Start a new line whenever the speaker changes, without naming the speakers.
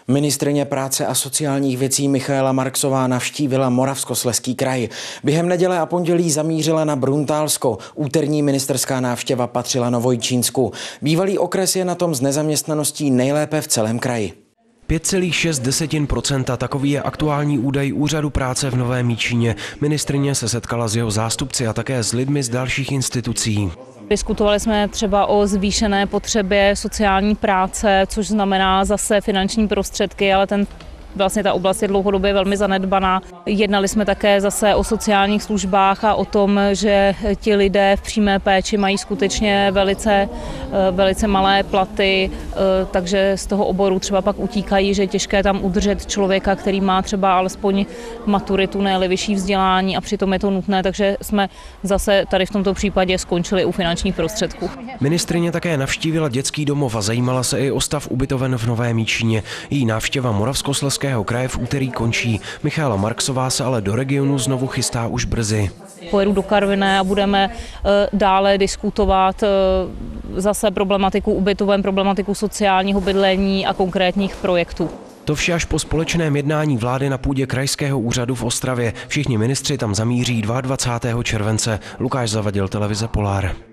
Ministryně práce a sociálních věcí Michaela Marksová navštívila Moravskoslezský kraj. Během neděle a pondělí zamířila na Bruntálsko. Úterní ministerská návštěva patřila Novojčínsku. Bývalý okres je na tom s nezaměstnaností nejlépe v celém kraji.
5,6%, takový je aktuální údaj Úřadu práce v Novém Jičíně. Ministryně se setkala s jeho zástupci a také s lidmi z dalších institucí.
Diskutovali jsme třeba o zvýšené potřebě sociální práce, což znamená zase finanční prostředky, ale ta oblast je dlouhodobě velmi zanedbaná. Jednali jsme také zase o sociálních službách a o tom, že ti lidé v přímé péči mají skutečně velice malé platy, takže z toho oboru třeba pak utíkají, že je těžké tam udržet člověka, který má třeba alespoň maturitu, ne-li vyšší vzdělání a přitom je to nutné, takže jsme zase tady v tomto případě skončili u finančních prostředků.
Ministryně také navštívila dětský domov a zajímala se i o stav ubytoven v Novém Jičíně. Její návštěva Moravskoslezského kraje v úterý končí. Michaela Marksová se ale do regionu znovu chystá už brzy.
Pojedu do Karviné a budeme dále diskutovat zase problematiku ubytoven, problematiku sociálního bydlení a konkrétních projektů.
To vše až po společném jednání vlády na půdě Krajského úřadu v Ostravě. Všichni ministři tam zamíří 22. července. Lukáš Zavadil, televize Polar.